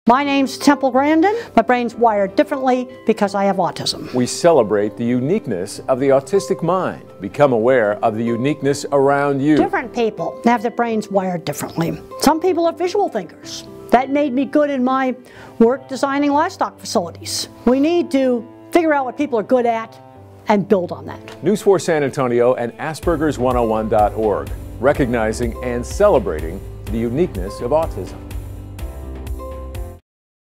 My name's Temple Grandin. My brain's wired differently because I have autism. We celebrate the uniqueness of the autistic mind. Become aware of the uniqueness around you. Different people have their brains wired differently. Some people are visual thinkers. That made me good in my work designing livestock facilities. We need to figure out what people are good at and build on that. News 4 San Antonio and Aspergers101.org, recognizing and celebrating the uniqueness of autism.